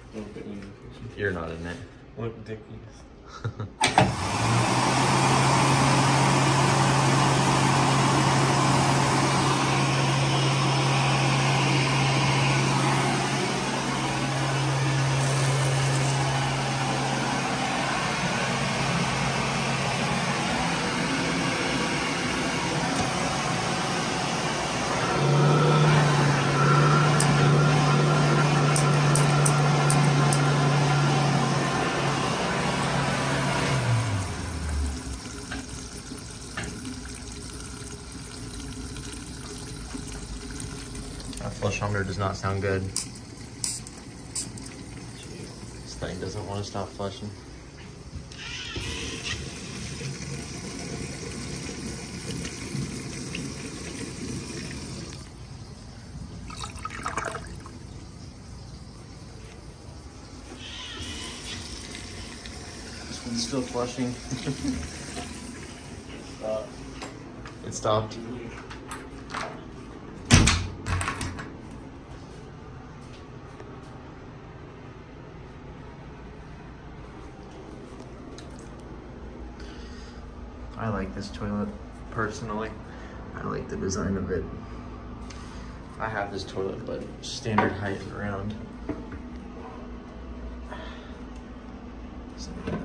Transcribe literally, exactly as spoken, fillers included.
You're not in it. What Dickies? That flushometer does not sound good. This thing doesn't want to stop flushing. This one's still flushing. Uh, It stopped. I like this toilet, personally. I like the design of it. I have this toilet, but standard height around. So